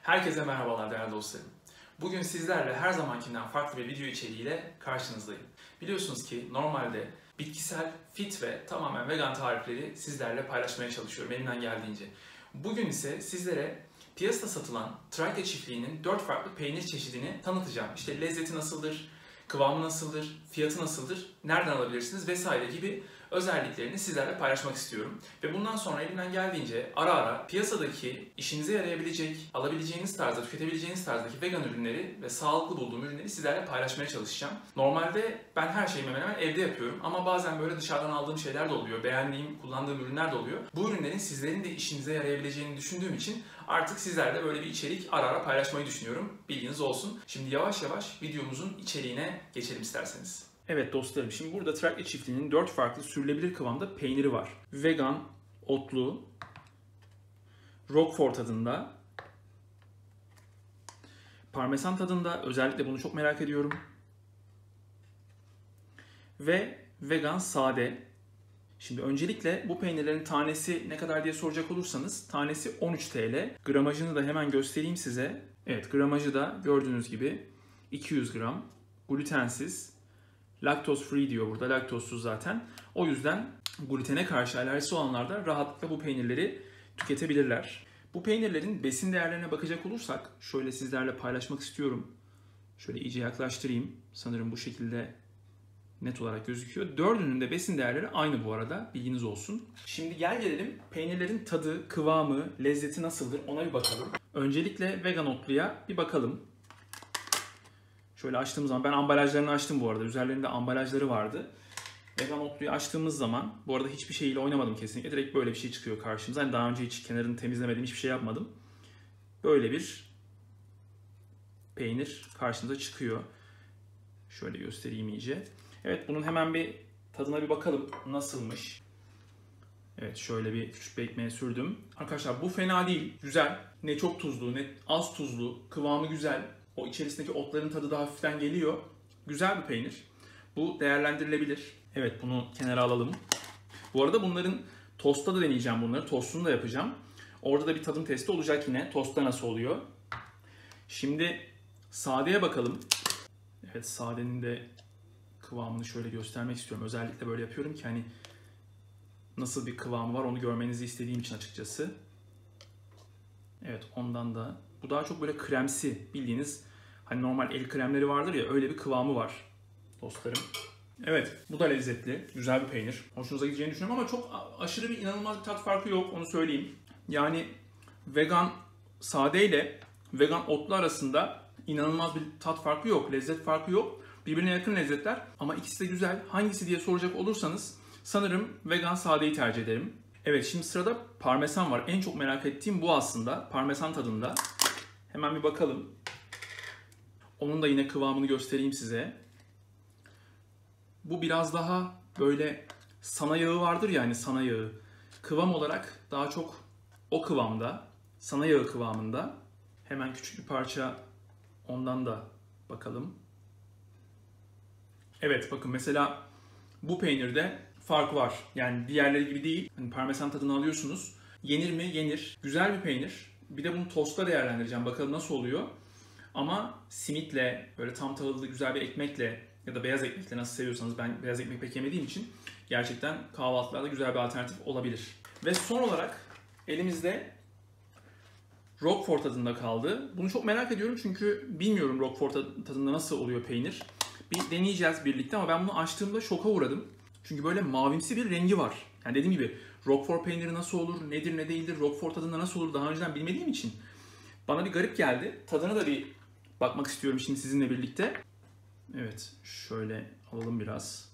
Herkese merhabalar değerli dostlarım. Bugün sizlerle her zamankinden farklı bir video içeriğiyle karşınızdayım. Biliyorsunuz ki normalde bitkisel, fit ve tamamen vegan tarifleri sizlerle paylaşmaya çalışıyorum elimden geldiğince. Bugün ise sizlere piyasada satılan Trakya çiftliğinin 4 farklı peynir çeşidini tanıtacağım. İşte lezzeti nasıldır, kıvamı nasıldır, fiyatı nasıldır, nereden alabilirsiniz vesaire gibi özelliklerini sizlerle paylaşmak istiyorum. Ve bundan sonra elimden geldiğince ara ara piyasadaki işinize yarayabilecek, alabileceğiniz tarzda, tüketebileceğiniz tarzdaki vegan ürünleri ve sağlıklı bulduğum ürünleri sizlerle paylaşmaya çalışacağım. Normalde ben her şeyi hemen hemen evde yapıyorum ama bazen böyle dışarıdan aldığım şeyler de oluyor, beğendiğim, kullandığım ürünler de oluyor. Bu ürünlerin sizlerin de işinize yarayabileceğini düşündüğüm için artık sizlerle böyle bir içerik ara ara paylaşmayı düşünüyorum. Bilginiz olsun. Şimdi yavaş yavaş videomuzun içeriğine geçelim isterseniz. Evet dostlarım, şimdi burada Trakya çiftliğinin 4 farklı sürülebilir kıvamda peyniri var. Vegan, otlu, Roquefort tadında, parmesan tadında, özellikle bunu çok merak ediyorum. Ve vegan sade. Şimdi öncelikle bu peynirlerin tanesi ne kadar diye soracak olursanız tanesi 13 TL. Gramajını da hemen göstereyim size. Evet, gramajı da gördüğünüz gibi 200 gram, glutensiz. Laktoz free diyor burada, laktozsuz zaten. O yüzden glutene karşı alerjisi olanlar da rahatlıkla bu peynirleri tüketebilirler. Bu peynirlerin besin değerlerine bakacak olursak, şöyle sizlerle paylaşmak istiyorum. Şöyle iyice yaklaştırayım. Sanırım bu şekilde net olarak gözüküyor. Dördünün de besin değerleri aynı bu arada, bilginiz olsun. Şimdi gelelim peynirlerin tadı, kıvamı, lezzeti nasıldır ona bir bakalım. Öncelikle vegan otluya bir bakalım. Şöyle açtığımız zaman, ben ambalajlarını açtım bu arada. Üzerlerinde ambalajları vardı. Vegan otluyu açtığımız zaman, bu arada hiçbir şeyle oynamadım kesinlikle. Direkt böyle bir şey çıkıyor karşımıza. Hani daha önce hiç kenarını temizlemedim, hiçbir şey yapmadım. Böyle bir peynir karşımıza çıkıyor. Şöyle göstereyim iyice. Evet, bunun hemen bir tadına bir bakalım. Nasılmış? Evet, şöyle bir küçük bir ekmeğe sürdüm. Arkadaşlar bu fena değil. Güzel. Ne çok tuzlu, ne az tuzlu. Kıvamı güzel. O içerisindeki otların tadı da hafiften geliyor. Güzel bir peynir. Bu değerlendirilebilir. Evet, bunu kenara alalım. Bu arada bunların tostta da deneyeceğim bunları. Tostunu da yapacağım. Orada da bir tadım testi olacak yine. Tostta nasıl oluyor? Şimdi sadeye bakalım. Evet, sadenin de kıvamını şöyle göstermek istiyorum. Özellikle böyle yapıyorum ki hani nasıl bir kıvamı var onu görmenizi istediğim için açıkçası. Evet, ondan da. Bu daha çok böyle kremsi, bildiğiniz hani normal el kremleri vardır ya, öyle bir kıvamı var dostlarım. Evet, bu da lezzetli, güzel bir peynir. Hoşunuza gideceğini düşünüyorum ama çok aşırı bir inanılmaz bir tat farkı yok, onu söyleyeyim. Yani vegan sade ile vegan otlu arasında inanılmaz bir tat farkı yok, lezzet farkı yok. Birbirine yakın lezzetler ama ikisi de güzel. Hangisi diye soracak olursanız sanırım vegan sadeyi tercih ederim. Evet, şimdi sırada parmesan var. En çok merak ettiğim bu aslında. Parmesan tadında. Hemen bir bakalım. Onun da yine kıvamını göstereyim size. Bu biraz daha böyle sana yağı vardır ya, hani sana yağı. Kıvam olarak daha çok o kıvamda. Sana yağı kıvamında. Hemen küçük bir parça ondan da bakalım. Evet, bakın mesela bu peynirde fark var. Yani diğerleri gibi değil. Hani parmesan tadını alıyorsunuz. Yenir mi? Yenir. Güzel bir peynir. Bir de bunu tosta değerlendireceğim. Bakalım nasıl oluyor. Ama simitle, böyle tam tahıllı güzel bir ekmekle ya da beyaz ekmekle, nasıl seviyorsanız, ben beyaz ekmek pek yemediğim için gerçekten kahvaltılarda güzel bir alternatif olabilir. Ve son olarak elimizde Roquefort tadında kaldı. Bunu çok merak ediyorum çünkü bilmiyorum Roquefort tadında nasıl oluyor peynir. Bir deneyeceğiz birlikte ama ben bunu açtığımda şoka uğradım. Çünkü böyle mavimsi bir rengi var. Yani dediğim gibi Roquefort peyniri nasıl olur, nedir ne değildir, Roquefort tadında nasıl olur daha önceden bilmediğim için bana bir garip geldi. Tadına da bir bakmak istiyorum şimdi sizinle birlikte. Evet, şöyle alalım biraz.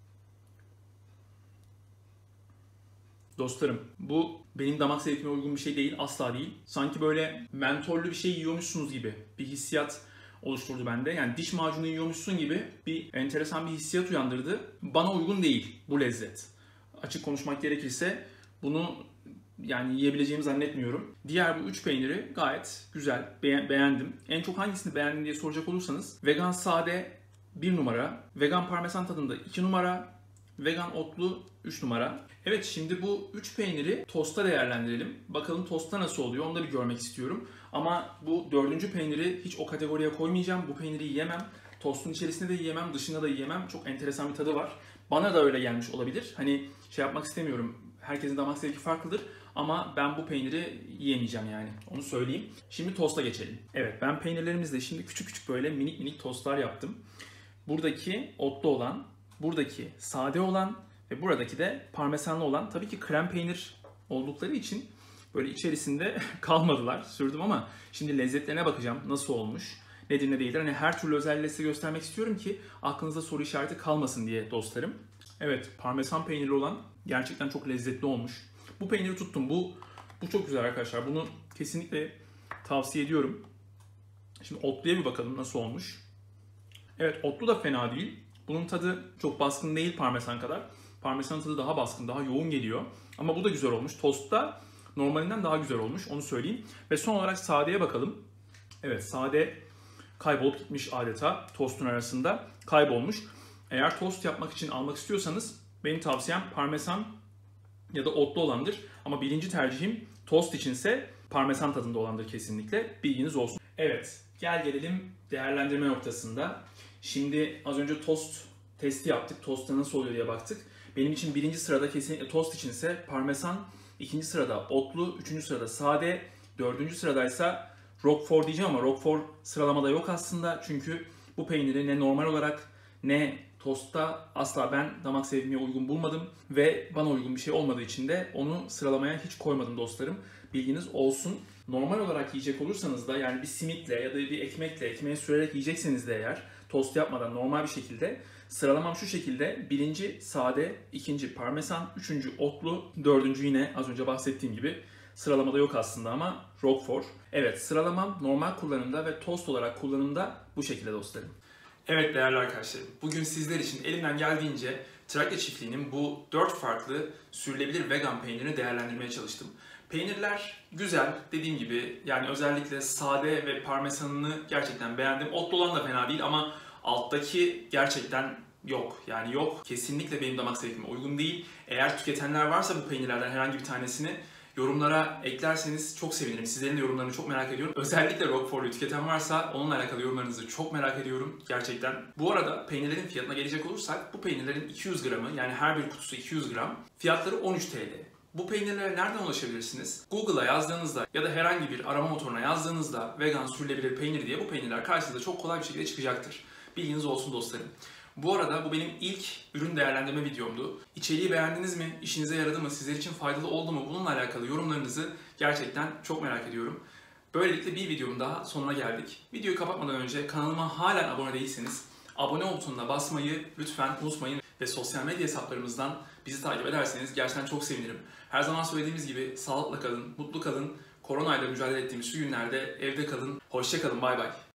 Dostlarım, bu benim damak zevkime uygun bir şey değil, asla değil. Sanki böyle mentollü bir şey yiyormuşsunuz gibi bir hissiyat oluşturdu bende. Yani diş macunu yiyormuşsun gibi bir enteresan bir hissiyat uyandırdı. Bana uygun değil bu lezzet. Açık konuşmak gerekirse bunu yani yiyebileceğimi zannetmiyorum. Diğer bu 3 peyniri gayet güzel, beğendim. En çok hangisini beğendim diye soracak olursanız vegan sade 1 numara, vegan parmesan tadında 2 numara, vegan otlu 3 numara. Evet, şimdi bu 3 peyniri tosta değerlendirelim. Bakalım tosta nasıl oluyor, onu da bir görmek istiyorum. Ama bu dördüncü peyniri hiç o kategoriye koymayacağım. Bu peyniri yiyemem. Tostun içerisinde de yiyemem, dışında da yiyemem. Çok enteresan bir tadı var. Bana da öyle gelmiş olabilir. Hani şey yapmak istemiyorum. Herkesin damak zevki farklıdır. Ama ben bu peyniri yiyemeyeceğim yani. Onu söyleyeyim. Şimdi tosta geçelim. Evet, ben peynirlerimizle şimdi küçük küçük böyle minik minik tostlar yaptım. Buradaki otlu olan, buradaki sade olan ve buradaki de parmesanlı olan. Tabii ki krem peynir oldukları için böyle içerisinde kalmadılar. Sürdüm ama şimdi lezzetlerine bakacağım. Nasıl olmuş? Nedir ne değildir. Hani her türlü özelliği size göstermek istiyorum ki aklınızda soru işareti kalmasın diye dostlarım. Evet, parmesan peynirli olan gerçekten çok lezzetli olmuş. Bu peyniri tuttum. Bu çok güzel arkadaşlar. Bunu kesinlikle tavsiye ediyorum. Şimdi otluya bir bakalım nasıl olmuş. Evet, otlu da fena değil. Bunun tadı çok baskın değil parmesan kadar. Parmesanın tadı daha baskın, daha yoğun geliyor. Ama bu da güzel olmuş. Tostta normalinden daha güzel olmuş, onu söyleyeyim. Ve son olarak sadeye bakalım. Evet, sade kaybolup gitmiş adeta. Tostun arasında kaybolmuş. Eğer tost yapmak için almak istiyorsanız benim tavsiyem parmesan ya da otlu olandır. Ama birinci tercihim tost içinse parmesan tadında olandır kesinlikle. Bilginiz olsun. Evet, gelelim değerlendirme noktasında. Şimdi az önce tost testi yaptık. Tostta nasıl oluyor diye baktık. Benim için birinci sırada kesinlikle tost içinse parmesan, ikinci sırada otlu, üçüncü sırada sade, dördüncü sıradaysa Roquefort diyeceğim ama Roquefort sıralamada yok aslında. Çünkü bu peyniri ne normal olarak ne tostta asla ben damak zevkime uygun bulmadım ve bana uygun bir şey olmadığı için de onu sıralamaya hiç koymadım dostlarım. Bilginiz olsun. Normal olarak yiyecek olursanız da yani bir simitle ya da bir ekmekle, ekmeğe sürerek yiyecekseniz de eğer tost yapmadan normal bir şekilde sıralamam şu şekilde: birinci sade, ikinci parmesan, üçüncü otlu, dördüncü yine az önce bahsettiğim gibi sıralamada yok aslında ama Roquefort. Evet, sıralamam normal kullanımda ve tost olarak kullanımda bu şekilde dostlarım. Evet değerli arkadaşlarım, bugün sizler için elimden geldiğince Trakya çiftliğinin bu 4 farklı sürülebilir vegan peynirini değerlendirmeye çalıştım. Peynirler güzel, dediğim gibi yani özellikle sade ve parmesanını gerçekten beğendim. Otlu olan da fena değil ama alttaki gerçekten yok. Yani yok, kesinlikle benim damak zevkime uygun değil. Eğer tüketenler varsa bu peynirlerden herhangi bir tanesini yorumlara eklerseniz çok sevinirim. Sizlerin de yorumlarını çok merak ediyorum. Özellikle Roquefort'u tüketen varsa onunla alakalı yorumlarınızı çok merak ediyorum gerçekten. Bu arada peynirlerin fiyatına gelecek olursak bu peynirlerin 200 gramı yani her bir kutusu 200 gram. Fiyatları 13 TL. Bu peynirlere nereden ulaşabilirsiniz? Google'a yazdığınızda ya da herhangi bir arama motoruna yazdığınızda vegan sürülebilir peynir diye bu peynirler karşınıza çok kolay bir şekilde çıkacaktır. Bilginiz olsun dostlarım. Bu arada bu benim ilk ürün değerlendirme videomdu. İçeriği beğendiniz mi? İşinize yaradı mı? Sizler için faydalı oldu mu? Bununla alakalı yorumlarınızı gerçekten çok merak ediyorum. Böylelikle bir videomun daha sonuna geldik. Videoyu kapatmadan önce kanalıma halen abone değilseniz abone ol butonuna basmayı lütfen unutmayın ve sosyal medya hesaplarımızdan bizi takip ederseniz gerçekten çok sevinirim. Her zaman söylediğimiz gibi sağlıkla kalın, mutlu kalın. Koronayla mücadele ettiğimiz şu günlerde evde kalın. Hoşça kalın, bay bay.